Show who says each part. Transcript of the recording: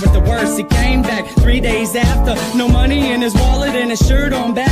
Speaker 1: with the worst. He came back 3 days after, no money in his wallet and his shirt on back.